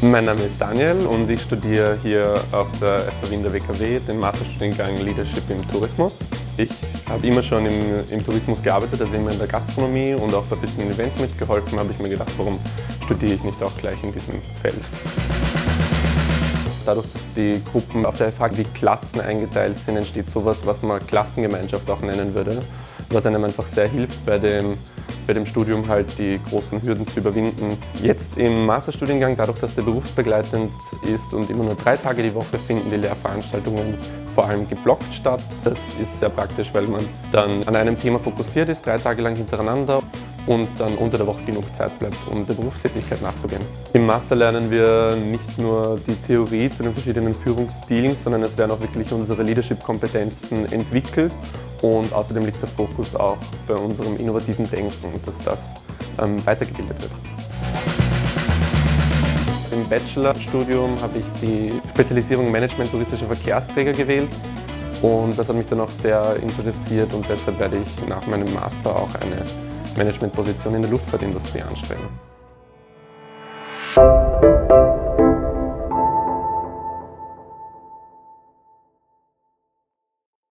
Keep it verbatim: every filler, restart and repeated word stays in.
Mein Name ist Daniel und ich studiere hier auf der F A Wien der W K W den Masterstudiengang Leadership im Tourismus. Ich habe immer schon im, im Tourismus gearbeitet, also immer in der Gastronomie und auch bei verschiedenen Events mitgeholfen. Habe ich mir gedacht, warum studiere ich nicht auch gleich in diesem Feld? Dadurch, dass die Gruppen auf der F H wie Klassen eingeteilt sind, entsteht sowas, was man Klassengemeinschaft auch nennen würde, was einem einfach sehr hilft, bei dem, bei dem Studium halt die großen Hürden zu überwinden. Jetzt im Masterstudiengang, dadurch, dass der berufsbegleitend ist und immer nur drei Tage die Woche, finden die Lehrveranstaltungen vor allem geblockt statt. Das ist sehr praktisch, weil man dann an einem Thema fokussiert ist, drei Tage lang hintereinander, und dann unter der Woche genug Zeit bleibt, um der Berufstätigkeit nachzugehen. Im Master lernen wir nicht nur die Theorie zu den verschiedenen Führungsstilen, sondern es werden auch wirklich unsere Leadership-Kompetenzen entwickelt, und außerdem liegt der Fokus auch bei unserem innovativen Denken, dass das ähm, weitergebildet wird. Im Bachelorstudium habe ich die Spezialisierung Management touristischer Verkehrsträger gewählt. Und das hat mich dann auch sehr interessiert, und deshalb werde ich nach meinem Master auch eine Managementposition in der Luftfahrtindustrie anstreben.